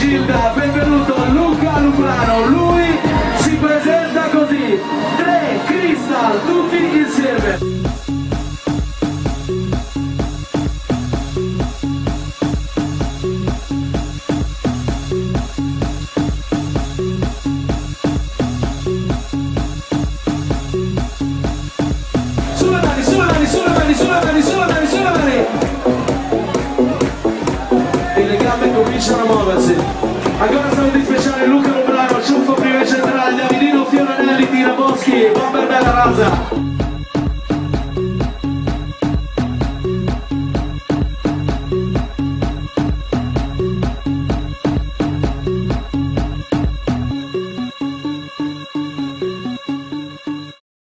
Gilda, benvenuto Luca Luprano, lui si presenta così, 3 Crystal, tutti insieme. Sulle mani, sulle mani, sulle mani, sulle mani, sulle mani, sulle mani. E le gambe cominciano a muoversi. Ancora saluti speciali Luca Luprano, Ciuffo Prima Centrale, Davidino Fioranelli, Tira Boschi, Bomber Bella Rasa.